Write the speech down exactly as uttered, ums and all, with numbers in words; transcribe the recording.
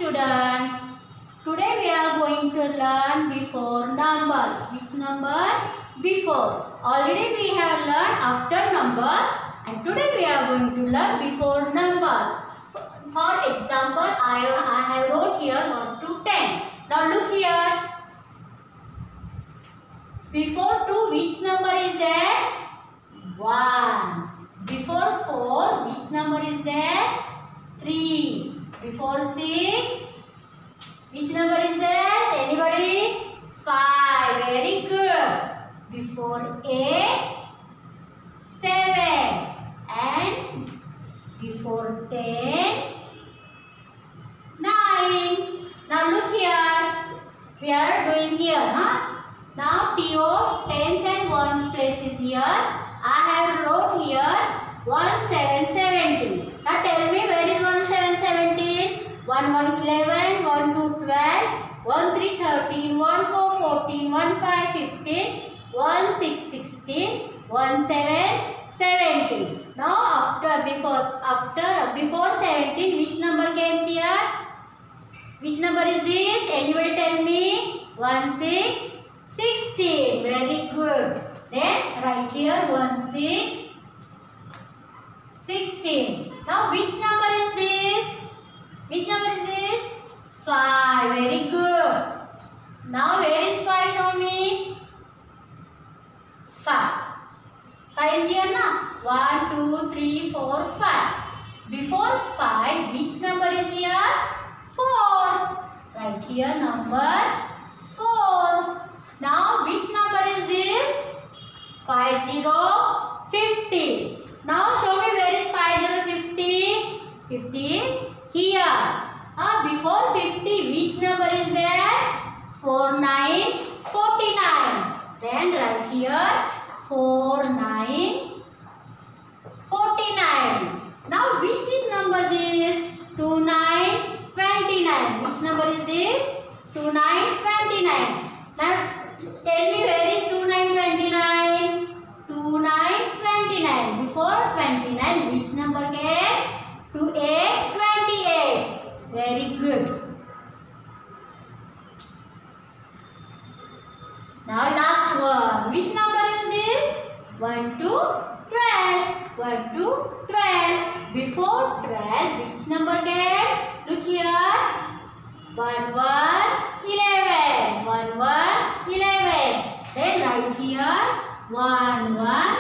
students. Today we are going to learn before numbers. Which number? Before. Already we have learned after numbers, and today we are going to learn before numbers. For example, I, I have wrote here one to ten. Now look here. Before two, which number is there? one. Before four, which number is there? three. Before six, which number is there? Anybody? five. Very good. Before eight, seven. And before ten, nine. Now look here. We are doing here, huh? Now T O, tens and ones place is here. I have wrote here one, seven, seventeen. Now tell me, where is one, seven, seventeen? one, one, eleven, one, two, twelve, one, three, thirteen, one, four, fourteen, one, five, fifteen, one, six, sixteen, one, seven, seventeen. Now after, before, after, before seventeen, which number comes here? Which number is this? Anybody tell me? one, six, sixteen. Very good. Then write here one, six, sixteen. Now which number is this? Which number is this? five. Very good. Now where is five? Show me. five. five is here now. one, two, three, four, five. Before five, which number is here? four. Write here number four. Now which number is this? five, zero, fifty. Now show me, where is five, zero, fifty? fifty is here. Ah, before fifty, which number is there? four, nine, forty-nine. Then write here four, nine, forty-nine. Now which is number this? two, nine, twenty-nine. Which number is this? two, nine, twenty-nine. Now tell me, where is two, nine, twenty-nine? two, nine, twenty-nine. Before twenty-nine, which number comes? two, eight, twenty-eight. Very good. Now last one. Which number is this? one to twelve. one to twelve. Before twelve, which number comes? Look here. one, one, eleven. one, one, eleven. Then write here one, one,